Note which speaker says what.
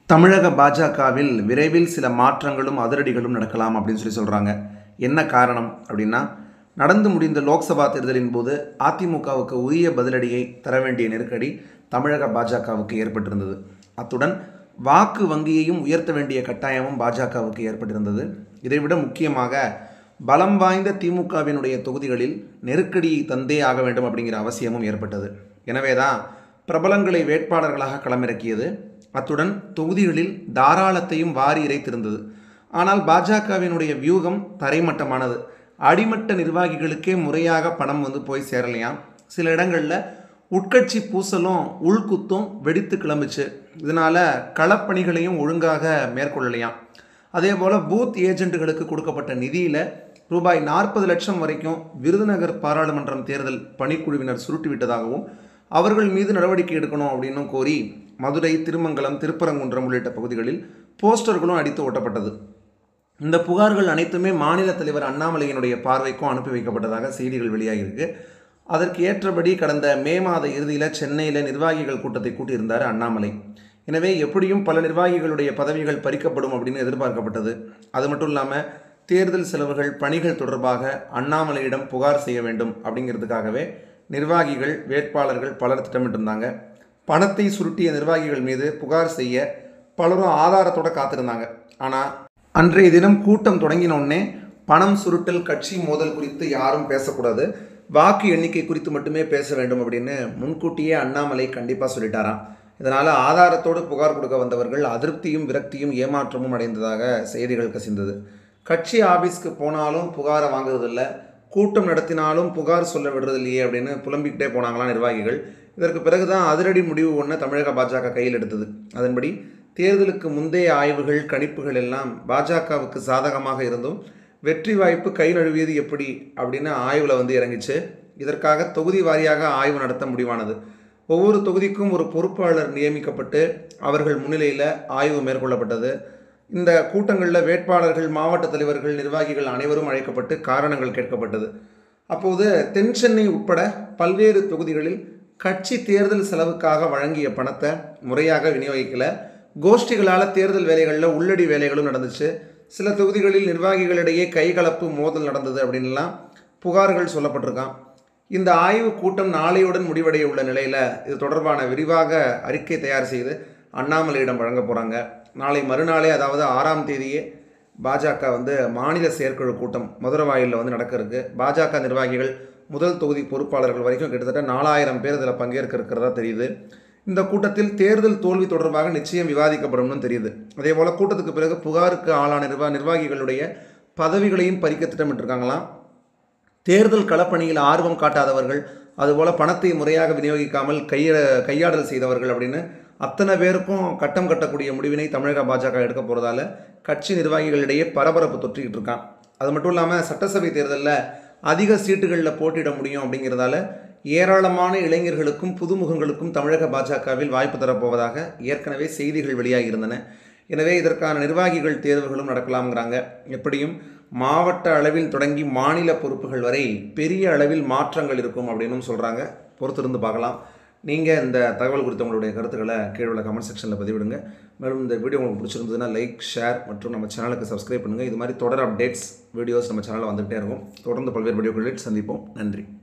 Speaker 1: தமிழக பாஜகவில் விரைவில் சில மாற்றங்களும் அதிரடிகளும் நடக்கலாம் அப்படின்னு சொல்கிறாங்க. என்ன காரணம் அப்படின்னா, நடந்து முடிந்த லோக்சபா தேர்தலின் போது அதிமுகவுக்கு உரிய பதிலடியை தர வேண்டிய நெருக்கடி தமிழக பாஜகவுக்கு ஏற்பட்டிருந்தது. அத்துடன் வாக்கு வங்கியையும் உயர்த்த வேண்டிய கட்டாயமும் பாஜகவுக்கு ஏற்பட்டிருந்தது. இதைவிட முக்கியமாக பலம் வாய்ந்த திமுகவினுடைய தொகுதிகளில் நெருக்கடியை தந்தே ஆக வேண்டும் அப்படிங்கிற அவசியமும் ஏற்பட்டது. எனவே தான் பிரபலங்களை வேட்பாளர்களாக களமிறக்கியது. அத்துடன் தொகுதிகளில் தாராளத்தையும் வாரி இறைத்திருந்தது. ஆனால் பாஜகவினுடைய வியூகம் தரைமட்டமானது. அடிமட்ட நிர்வாகிகளுக்கே முறையாக பணம் போய் சேரலையாம். சில இடங்களில் உட்கட்சி பூசலும் உள்குத்தும் வெடித்து கிளம்பிச்சு. இதனால் களப்பணிகளையும் ஒழுங்காக மேற்கொள்ளலையாம். அதே போல் பூத் ஏஜென்ட்டுகளுக்கு கொடுக்கப்பட்ட நிதியில் ரூபாய் 40 லட்சம் வரைக்கும் விருதுநகர் பாராளுமன்றம் தேர்தல் பணிக்குழுவினர் சுருட்டிவிட்டதாகவும் அவர்கள் மீது நடவடிக்கை எடுக்கணும் அப்படின்னும் கோரி மதுரை, திருமங்கலம், திருப்பரங்குன்றம் உள்ளிட்ட பகுதிகளில் போஸ்டர்களும் அடித்து ஓட்டப்பட்டது. இந்த புகார்கள் அனைத்துமே மாநில தலைவர் அண்ணாமலையினுடைய பார்வைக்கும் அனுப்பி வைக்கப்பட்டதாக செய்திகள் வெளியாகியிருக்கு. அதற்கு ஏற்றபடி கடந்த மே மாத இறுதியில் சென்னையில் நிர்வாகிகள் கூட்டத்தை கூட்டியிருந்தார் அண்ணாமலை. எனவே எப்படியும் பல நிர்வாகிகளுடைய பதவிகள் பறிக்கப்படும் அப்படின்னு எதிர்பார்க்கப்பட்டது. அது மட்டும் இல்லாமல் தேர்தல் செலவுகள், பணிகள் தொடர்பாக அண்ணாமலையிடம் புகார் செய்ய வேண்டும் அப்படிங்கிறதுக்காகவே நிர்வாகிகள், வேட்பாளர்கள் பலர் திட்டமிட்டிருந்தாங்க. பணத்தை சுருட்டிய நிர்வாகிகள் மீது புகார் செய்ய பலரும் ஆதாரத்தோடு காத்திருந்தாங்க. ஆனால் அன்றைய தினம் கூட்டம் தொடங்கினோடனே பணம் சுருட்டல், கட்சி மோதல் குறித்து யாரும் பேசக்கூடாது, வாக்கு எண்ணிக்கை குறித்து மட்டுமே பேச வேண்டும் அப்படின்னு முன்கூட்டியே அண்ணாமலை கண்டிப்பாக சொல்லிட்டாராம். இதனால் ஆதாரத்தோடு புகார் கொடுக்க வந்தவர்கள் அதிருப்தியும் விரக்தியும் ஏமாற்றமும் அடைந்ததாக செய்திகள் கசிந்தது. கட்சி ஆபீஸ்க்கு போனாலும் புகாரை வாங்குறதில்லை, கூட்டம் நடத்தினாலும் புகார் சொல்ல விடுறது இல்லையே அப்படின்னு புலம்பிக்கிட்டே போனாங்களாம் நிர்வாகிகள். இதற்கு பிறகுதான் அதிரடி முடிவு ஒன்று தமிழக பாஜக கையில் எடுத்தது. அதன்படி தேர்தலுக்கு முந்தைய ஆய்வுகள், கணிப்புகள் எல்லாம் பாஜகவுக்கு சாதகமாக இருந்தும் வெற்றி வாய்ப்பு கை நழுவியது எப்படி அப்படின்னு ஆய்வில் இறங்கிச்சு. இதற்காக தொகுதி வாரியாக ஆய்வு நடத்த முடிவானது. ஒவ்வொரு தொகுதிக்கும் ஒரு பொறுப்பாளர் நியமிக்கப்பட்டு அவர்கள் முன்னிலையில் ஆய்வு மேற்கொள்ளப்பட்டது. இந்த கூட்டங்களில் வேட்பாளர்கள், மாவட்ட தலைவர்கள், நிர்வாகிகள் அனைவரும் அழைக்கப்பட்டு காரணங்கள் கேட்கப்பட்டது. அப்போது தென் சென்னை உட்பட பல்வேறு தொகுதிகளில் கட்சி தேர்தல் செலவுக்காக வழங்கிய பணத்தை முறையாக விநியோகிக்கலை. கோஷ்டிகளால் தேர்தல் வேலைகளில் உள்ளடி வேலைகளும் நடந்துச்சு. சில தொகுதிகளில் நிர்வாகிகளிடையே கைகலப்பு, மோதல் நடந்தது அப்படின்லாம் புகார்கள் சொல்லப்பட்டிருக்கான். இந்த ஆய்வு கூட்டம் நாளையுடன் முடிவடைய உள்ள நிலையில் இது தொடர்பான விரிவாக அறிக்கை தயார் செய்து அண்ணாமலையிடம் வழங்க போகிறாங்க. நாளை மறுநாளே, அதாவது 6ஆம் தேதியே பாஜக மாநில செயற்குழு கூட்டம் மதுரை வாயிலில் நடக்க இருக்கு. பாஜக நிர்வாகிகள் முதல் தொகுதி பொறுப்பாளர்கள் வரைக்கும் கிட்டத்தட்ட 4000 பேர் இதில் பங்கேற்க இருக்கிறதா தெரியுது. இந்த கூட்டத்தில் தேர்தல் தோல்வி தொடர்பாக நிச்சயம் விவாதிக்கப்படும்னு தெரியுது. அதே போல் கூட்டத்துக்கு பிறகு புகாருக்கு ஆளான நிர்வாகிகளுடைய பதவிகளையும் பறிக்க திட்டமிட்டிருக்காங்களாம். தேர்தல் களப்பணியில் ஆர்வம் காட்டாதவர்கள், அதுபோல் பணத்தை முறையாக விநியோகிக்காமல் கையாடல் செய்தவர்கள் அப்படின்னு அத்தனை பேருக்கும் கட்டம் கட்டக்கூடிய முடிவினை தமிழக பாஜக எடுக்க போகிறதால கட்சி நிர்வாகிகளிடையே பரபரப்பு தொற்றிக்கிட்டு இருக்கான். அது மட்டும் இல்லாமல் சட்டசபை தேர்தலில் அதிக சீட்டுகளில் போட்டியிட முடியும் அப்படிங்கிறதால ஏராளமான இளைஞர்களுக்கும் புதுமுகங்களுக்கும் தமிழக பாஜகவில் வாய்ப்பு தரப்போவதாக ஏற்கனவே செய்திகள் வெளியாகி இருந்தன. எனவே இதற்கான நிர்வாகிகள் தேர்வுகளும் நடக்கலாம்ங்கிறாங்க. எப்படியும் மாவட்ட அளவில் தொடங்கி மாநில பொறுப்புகள் வரை பெரிய அளவில் மாற்றங்கள் இருக்கும் அப்படின்னு சொல்கிறாங்க. பொறுத்திருந்து பார்க்கலாம். நீங்கள் இந்த தகவல் குறித்த உங்களுடைய கருத்துக்களை கீழே உள்ள கமெண்ட் செக்ஷனில் பதிவிடுங்க. மேலும் இந்த வீடியோ உங்களுக்கு பிடிச்சிருந்ததுன்னா லைக், ஷேர் மற்றும் நம்ம சேனலுக்கு சப்ஸ்கிரைப் பண்ணுங்கள். இது மாதிரி தொடர் அப்டேட்ஸ், வீடியோஸ் நம்ம சேனலில் வந்துகிட்டே இருக்கும். தொடர்ந்து பல்வேறு வீடியோக்களில் சந்திப்போம். நன்றி.